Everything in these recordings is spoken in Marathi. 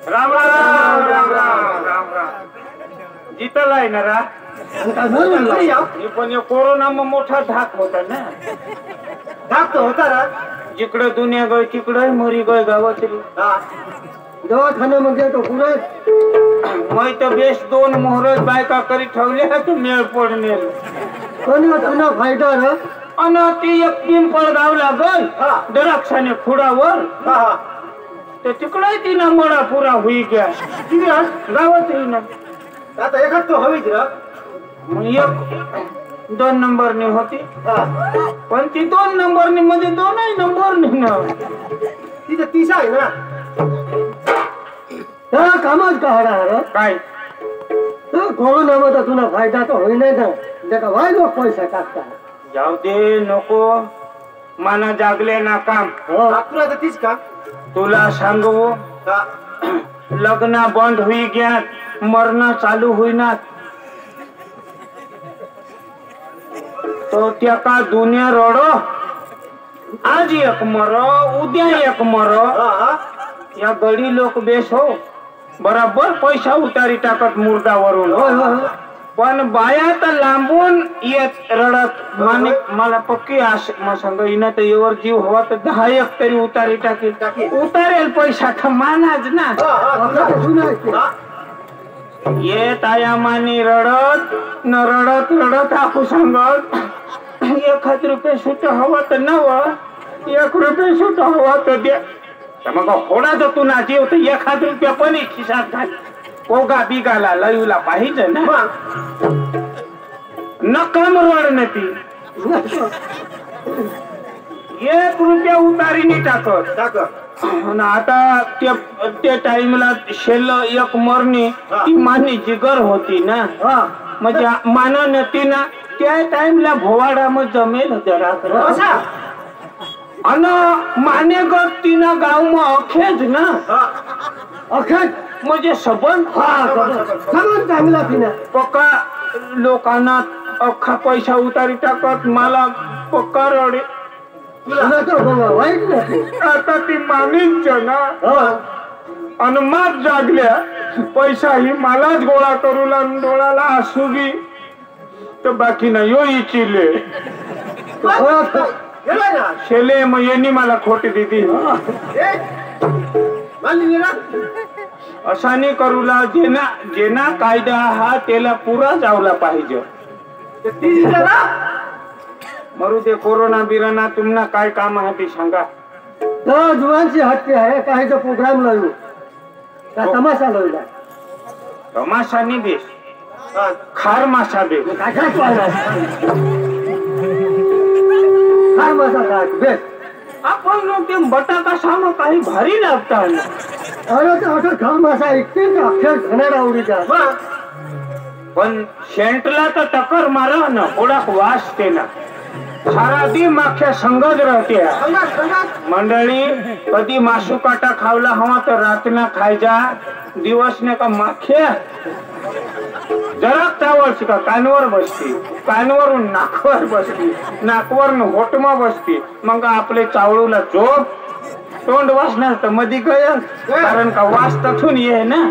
राम राम राम राम राम राम जितलाय ना रा पण कोरोना मग मोठा धाक होता ना धाक तो होता रा जिकडे दुनिया गय तिकडे मरी गय गावातली दवाखान्यामध्ये तो पुरे मग तर बेस 2 मोहरत बायका करी ठेवले तर मेळ पडणे कोणी तुला फायदा रा अन ती एक पिंपळ गावला गय दराक्षाने खुडावर ते तिकडे तिनं मळा पुरा होई गया गावात ना आता एखाद तो हवीच रा एक 2 नंबरनी होती पण ती 2 नंबरनी मध्ये 2 नंबरनी ना तिथे 30 आहे ना त्या कामात का हरा काय कोरोनामध्ये तुला फायदा तर होई नाही ना त्याचा वायदो पैसा टाकता जाऊ दे नको माना जागले ना काम तुला तर तीच का तुला सांगू लग्न बंद हुई गया मरण चालू हुई ना तो त्या का दुनिया रडो आज एक मरो उद्या एक मरो या गडी लोक बेस हो बराबर पैसा उतारी टाकत मुर्दावरून पण बाया तर लांबून येत रडत माने मला पक्की आशा सांग इना तर एवर जीव हवा तर 10 एक तरी उतारी टाकी उतारेल पैसा तर मानाच ना येत आया मानी रडत न रडत रडत आपू सांगत 1 रुपये सुट हवा तर नव 1 रुपये सुट हवा तर द्या मग होणा जर तू ना जीव तर 1 रुपया पण खिशात घाल कोगा बिगाला लयूला पाहिजे ना नकाम रडणे ती 1 रुपया उतारी टाकत आता त्या टाइमला शेल एक मरणी ती मानी जिगर होती ना म्हणजे मानन ती ना त्या टाइमला भोवाडा मग जमेल जरा अन माने ग तीना गाव मग अखेज ना अखेज म्हणजे सबंध सबंध चांगला तिना पक्का लोकांना अख्खा पैसा उतारी टाकत मला पक्का रडे आता ती मामीच ना अन मात जागल्या पैसा ही मलाच गोळा करू डोळाला आसुगी तर बाकी ना यो इचिले शेले मग यांनी मला खोटी दिली असा नाही करूला जेना कायदा हा त्याला पुरा जावला पाहिजे मरू दे कोरोना बिराना तुम्हाला काय काम आहे ते सांगा जुवानची हत्या आहे काही तो प्रोग्राम लावू तमाशा लावला तमाशा नाही बेस खार मासा बेस खार मासा बेस आपण ते बटाटा साम काही भारी लागतात अरे ते खार मासा इतके अक्षर घणार आवडीचा पण शेंटला तर टक्कर मारा ना थोडा वास ते ना सारा दिन माख्या संगत राहते मंडळी कधी मासू काटा खावला हवा तर रातना खायचा दिवस ने का माख्या जरा त्यावरची का कानवर बसती कानवरून नाकवर बसती नाकवरून होटमा बसती मग आपले चावळूला झोप तोंड वासणार तर मधी गय कारण का वास तथून ये ना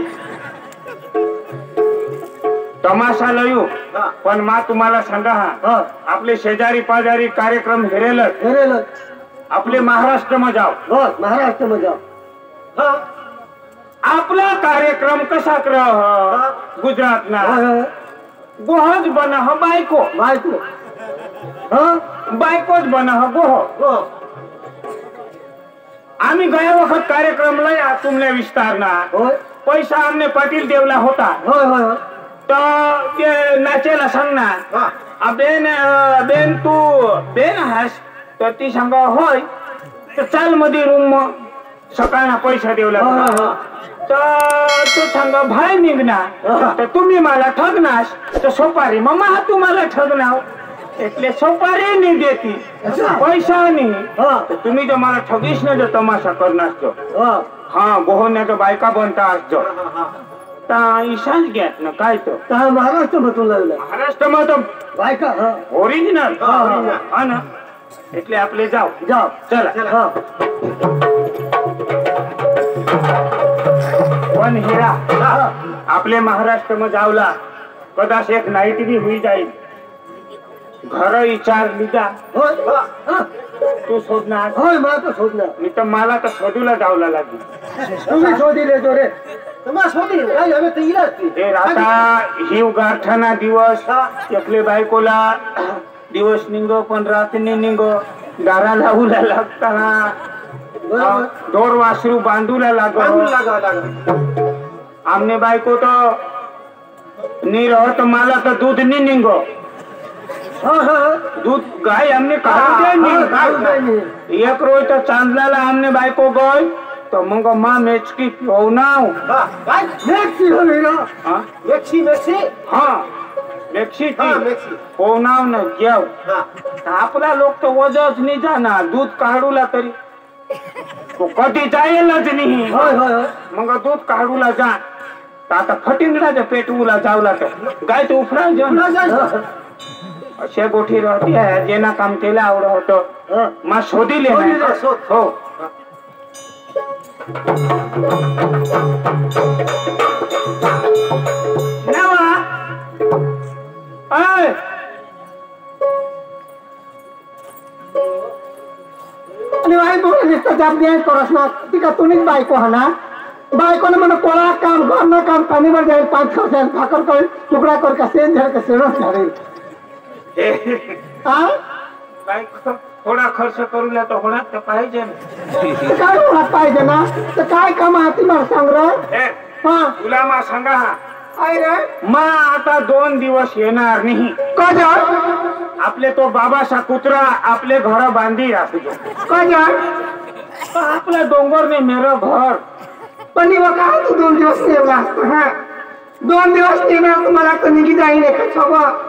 तमाशा लयू पण मा तुम्हाला सांगा हा आपले शेजारी पाजारी कार्यक्रम हेरेल आपले महाराष्ट्र में जाओ महाराष्ट्र में जाओ आपला कार्यक्रम कसा कर गुजरात ना गोहज बना हो बायको बायकोच बना हो गोह आम्ही गया वक्त कार्यक्रम लया तुमने विस्तार ना पैसा हमने पाटील देवला होता तो ते नाचेला सांग ना बेन तू बेन हास तर ती सांगा होय तर चाल मध्ये रूम सकाळना पैसा देवला तर तू सांगा भाई निघणार तर तुम्ही मला ठगनास तर सोपारी मम्मा हा तुम्हाला ठगनाव એટલે सोपारी नहीं देती पैसा नहीं तुम्ही जो मला ठगीश ने जो तमाशा करनास जो हाँ गोहने के बायका बनता जो ईशान घेत ना काय तो महाराष्ट्र मधून लागला महाराष्ट्र में तो बायका ओरिजिनल हा ना એટલે આપણે जाओ चला पण हिरा आपले महाराष्ट्र में जावला कदाच एक नाईट भी हुई जाईल घर विचार लिजा तू शोधणार होय मला तर शोधणार मी तर मला तर शोधूला जावला लागली तुम्ही शोधिले जो रे तुम्हाला शोधिले काय हवे ते इलाज हे आता हिव गारठाना दिवस एकले बायकोला दिवस निघो पण रात्री निघो दारा लावूला लागताना दोर वासरू बांधूला लागो आमने बायको तो नी रहो तो मला तो दूध नहीं निघो दूध गाय हमने एक रोज तो चांदला हमने बायको गई तो मग माँ मेचकी पिवनाव मेक्सी पोवनाव न जेव आपला लोक तो वजच नहीं जाना दूध काढूला तरी तो कधी जायलाच नाही मग दूध काढूला जा आता फटिंगडाच्या पेटवूला जावला तर गाय तो उफरा अशा गोठी राहती है जेना काम केलं आवड होतं मा शोधिले हो आणि वाई बोल नुसतं जाप द्याय करस ना ती का तुम्हीच बायको हा ना बायकोने म्हणे कोणा काम घरना काम पाणीवर जाईल 5 खर्च भाकर कर तुकडा कर का सेन झाड का सेनच झाडेल थोडा खर्च करूला तर होणार तर पाहिजे काय होणार पाहिजे ना तर काय काम आहे मला सांग रे तुला मा सांगा रे मा आता 2 दिवस येणार नाही का आपले तो बाबासा कुत्रा आपले घर बांधी राखू का आपल्या डोंगर ने मेरा घर पण का तू 2 दिवस नेला 2 दिवस नेणार तुम्हाला तर निघी जाईल एका सोबत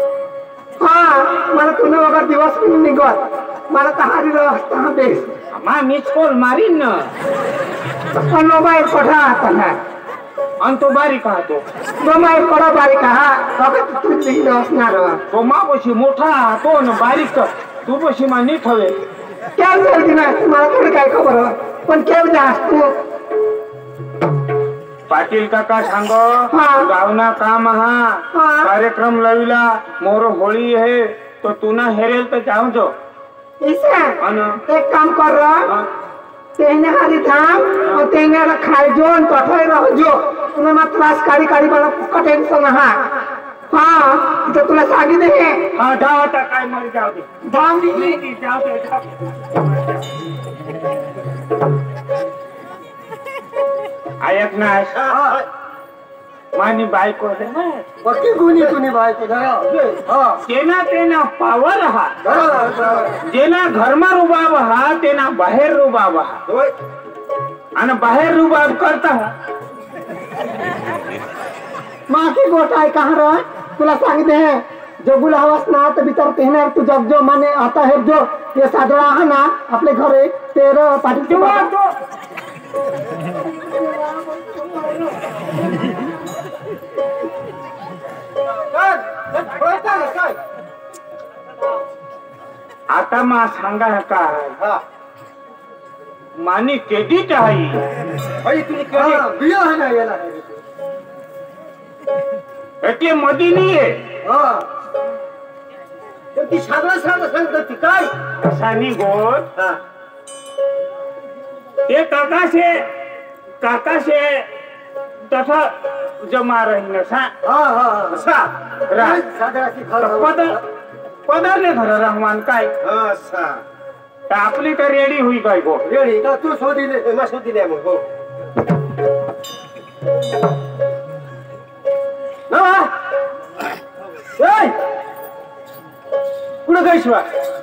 मला तुला वगैरे दिवस निघत मला तर हारी रस्ता बेस मा मिस कॉल मारीन ना पण मोबाईल पठा आता आणि तो बारीक हा तो मोबाईल पडा बारीक हा तू लिहिलं असणार तो मापशी मोठा तो न बारीक तू पशी मा नीट हवे काय बोलती ना मला थोडी काय खबर पण केव जास्त तू पाटील काका सांगो गावना काम हा कार्यक्रम लविला मोर होळी है तो तुना हेरेल तो जाऊ जो एक काम कर तेने हारी धाम और तेने खाई जो पठाई रहो जो तुम्हें मत त्रास काड़ी काड़ी बड़ा पुक्का टेंशन हाँ तो तुला सागी दे हाँ जाओ आता काय मर जाओ दे धाम दी जाओ दे आयक ना मानी बायको है बक्की गुनी तुनी बायको जेना तेना पावर हा जेना घरमा रुबाब हा तेना बाहेर रुबाब हा आणि बाहेर रुबाब करता हा माकी गोटाय कहाँ रहा तुला सांगते हैं जो बुलावास ना तो भीतर पहने तू जब जो माने आता है जो ये सादरा है ना अपने घरे तेरा पार्टी आता मा सांगा का मानी केदी चाही बिया है ना याला એટલે મદી નહીં હે ती सादरा सादरा सांगती काय सानी गोड ते काका से तथा जमा रही न सा सा पदरले घर रहमान काय आपली तर रेडी हुई काय गो रेडी का तू शोधिले मा शोधिले मग हो कुठं काय शिवा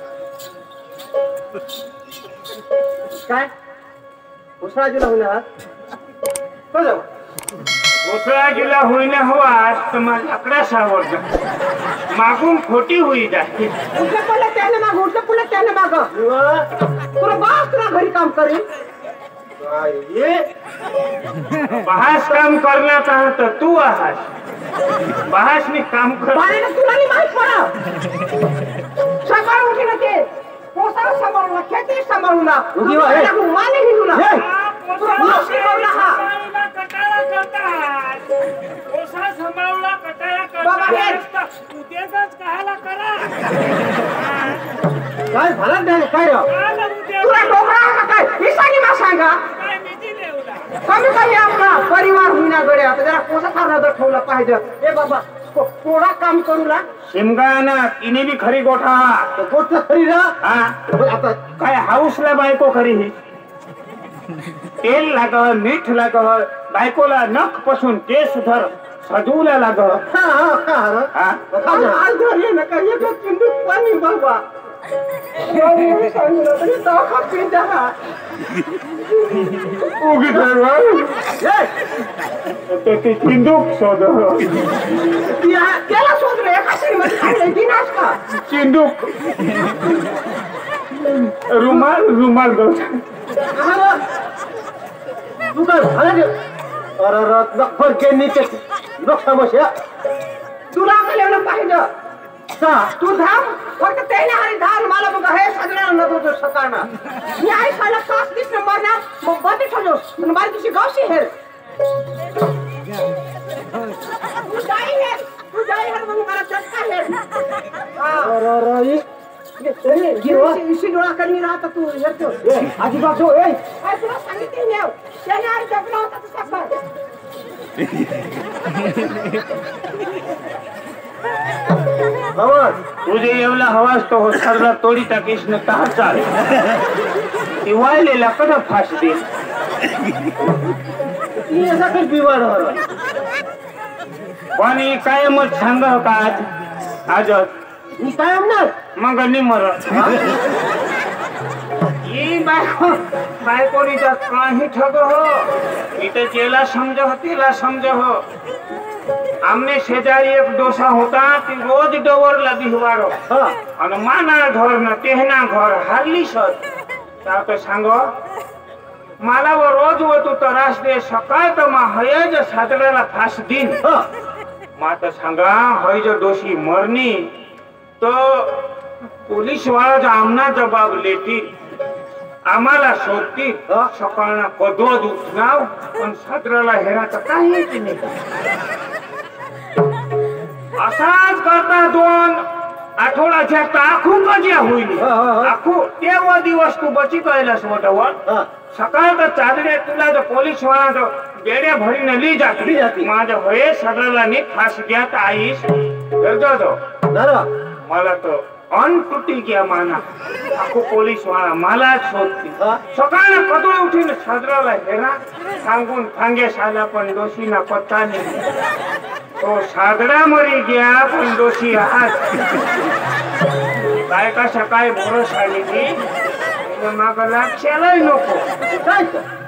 काय उसराजीला होणार कळलं उसळा गेला होईना हवा तर मला आकडा सावरत मागून खोटी होई जाते उठलं पडलं त्याने माग उठलं पुढे त्याने माग तुला बास तुला घरी काम करेल बहास काम करण्यात आहात तर तू आहात बहासनी काम कर तुला नाही माहित पडा सकाळ उठीला ते पोसा सांभाळून खेती सांभाळून माने हिंदूला बाबा हे उद्योगच कहाला करा काय झालं नाही काय रे? तुला डोकळा का काय हिसानी मा सांगा काय निधी लेवला कमी कमी आपला परिवार होईना गड्या आता जरा कोसा नजर ठेवला पाहिजे ए बाबा थोडा काम करू ना शिमगाना तिने बी खरी गोठा गोष्ट खरी ना हा आता काय हाऊसला बायको खरी ही तेल लाग मीठ लाग बायकोला नख पासून केस धर सजवला लाग हा हा का रे? हा आज घरी ये ना काय एक चिंदूक पाणी बाबा सांगितलं तरी दवाखा पिंजा उगीच ते चिंदूक शोध त्याला शोधलं एका श्रीमंत खाल्लं दिनास का चिंदूक रुमाल रुमाल दो तू काय झालं रे? अरे नखर के नीचे डोक्या बस तुला आपल्याला पाहिजे का तू धाम फक्त त्याने आणि धान मला बघ हे सगळ्यांना नव्हतं सकाळना मी आई साला 5 दिवस नंबर ना मग बंद ठेवलो पण माझी तुझी गावशी हेर तू जाई हेर मग मला चटका हेर अरे इशी डोळा कमी राहता तू हेरतो अजिबात हो ए काय तुला सांगितलं नेव त्याने आणि जगला होता तू सकाळ तुझे एवढा हवास तो सरला तोडी टाकीस न का चाल ती वायलेला कदा फास दे ती असा काही बिवाड हो पण ही कायमच सांग का आज मी काय म्हणणार मग निमर ही बायकोनी काही ठग हो इथे जेला समज हो तिला समज हो आमने शेजारी एक डोसा होता ती रोज डवरला बिहवारो आणि माना घर ना तेहना घर हारली सर तो सांग मला वो रोज वो तू त्रास दे सकाळ तर मा हयज सादराला फास दिन मा तर सांगा हयज डोशी मरनी तो पोलीस वाला आमना जबाब लेती आम्हाला शोधती सकाळना कदोद उठनाव पण सादराला हेराचं काहीच नाही असाच करता 2 आठवड्याच्या आखू कजिया होईल आखू तेव्हा दिवस तू बची कैलास मोठवर सकाळ तर चादड्या तुला जर पोलीस वाला बेड्या भरीने ली जाती माझ्या होय सगळ्याला नीट फास घ्यात आईस गरजो मला तो अन टुटी गया माना आखू पोलीस वाला मला शोधती सकाळ कदोळ उठीन सादराला हेरा सांगून सांगे साला पण दोषीना पत्ता नाही तो सादरा मरी गया पण दोषी आज बायका सकाळी भरोस आली की माग लक्षालाही नको काय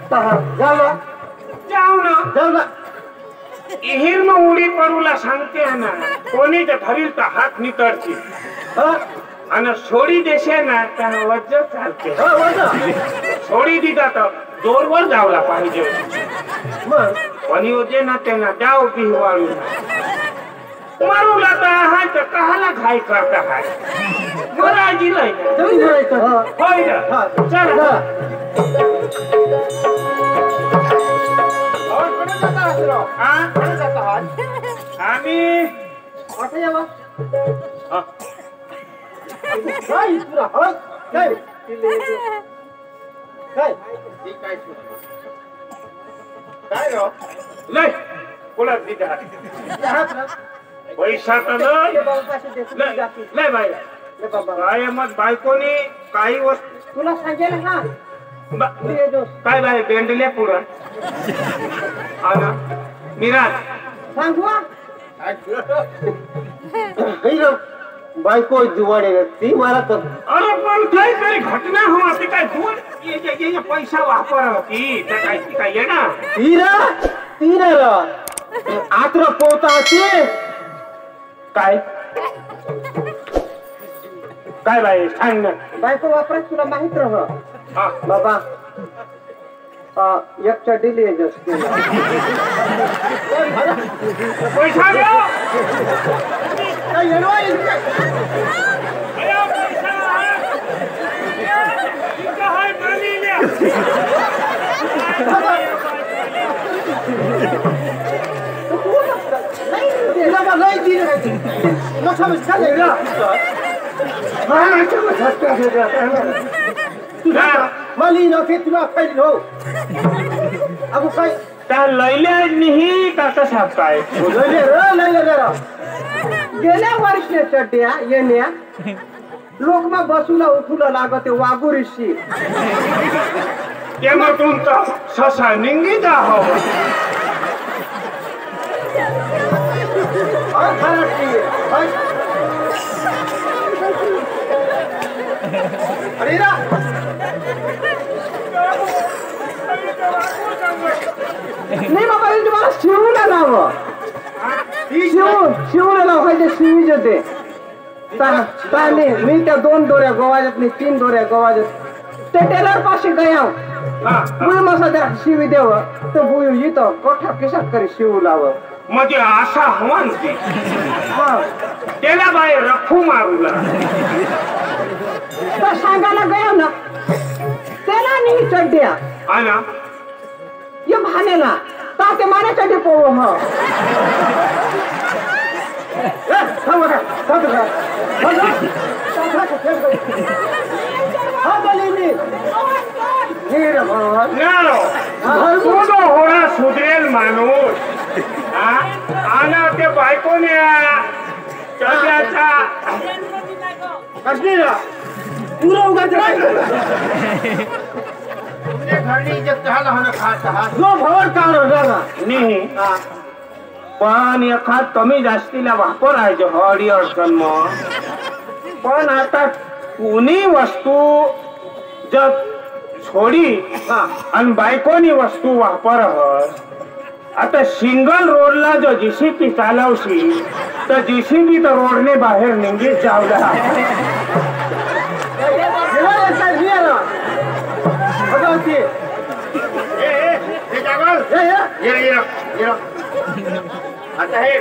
जाऊ ना हिर मग उडी पडूला सांगते ना कोणी तर धरील तर हात नितळतील आणि सोडी देशे ना त्या वज्ज चालते सोडी दिदा तर जोरवर जावला पाहिजे कोणी होते ना त्यांना जाऊ पिहवाळू मारूला तर हाय तर कहाला घाई करता हाय मला दिलंय होय ना चला आम्ही लय बोला पैसा तर लय बाय काय मग बायकोनी काही वस्तू तुला सांगेल ना काय बाय बेंडल्या पुढं ना निराज सांगू बायको जुवाडे ती मला तर अरे पण काहीतरी घटना हो ती काय दोन पैसा वापर होती काय ती काय ये ना तीन आत्र पोता काय काय बाई सांग ना बायको वापरायच तुला माहित रह हा बाबा एक चड्डी लिये पैसा द्या नाही माली नक्षा में चालेगा माली न के तुला खाई हो अब काय त्या लैल्या नाही का कसा काय लैले गेल्या वर्षी चड्ड्या येण्या लोक मग बसूला उठूला लागते वागुरीशी ते मग तुमचा ससा निंगीचा हो अरे ना नाही बाबा तुम्हाला शिवूला लाव शिवूला लाव पाहिजे शिवी होते ताने मी त्या 2 दोऱ्या गोवाजात नाही 3 दोऱ्या गोवाजात ते टेलर पाशी गया मुळे मसा त्या शिवी देव तर बुयू येतो कोठा किशात करी शिवू लाव म्हणजे आशा हवान ती त्याला बाय रफू मारूला तर सांगायला गया ना त्याला नाही चड्ड्या आना ये भानेला ताते माने चड्डे पोव हो होणार सुधरेल माणूस आना ते बायकोने चड्याचा कसली ना पुरा उगाच जो भवर काढ नाही पण एखाद कमी जास्तीला वापर आहे हडी अडचण मग पण आता कोणी वस्तू जर छोडी आणि बायकोनी वस्तू वापर आता सिंगल रोडला जो जीसीपी चालवशी तर जीसीपी तर रोडने बाहेर निघीत जावला आता हे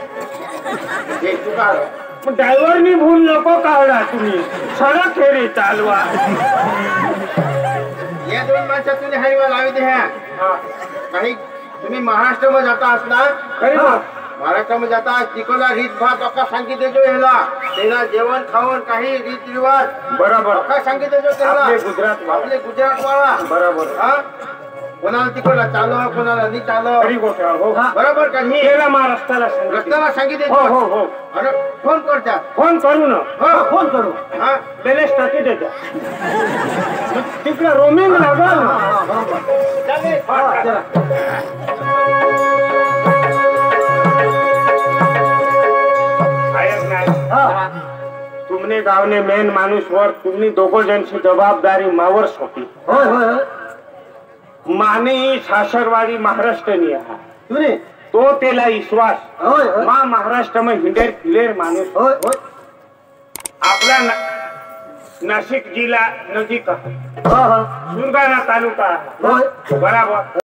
ड्रायव्हरनी भूल नको काढला तुम्ही सडक फेरी चालवा या 2 माणसातून हायवा लावी द्या काही तुम्ही महाराष्ट्र मध्ये जाता असणार खरी महाराष्ट्र मध्ये जाता तिकडला रीत भात अका सांगितले जो ह्याला त्याला जेवण खावण काही रीत रिवाज बरोबर अका सांगितले जो त्याला आपले गुजरात वाला बरोबर हा कोणाला तिकडला चालव कोणाला नाही चालव खरी गोष्ट हो बरोबर का नाही गेला महाराष्ट्राला रस्त्याला सांगितले हो हो हो अरे फोन करत्या फोन करू ना फोन करू हा बेलेस टाकी देत्या तिकडे रोमिंग लागल तुमने गावने मेन माणूस वर तुम्ही 2 जणची जबाबदारी मावर सोपी होय होय माने सासरवाडी महाराष्ट्रनी आहे तुने तो त्याला विश्वास होय मा महाराष्ट्र में हिंडेर फिलेर माणूस होय होय आपला नाशिक जिल्हा नजीक आहे हा सुरगाणा तालुका होय बराबर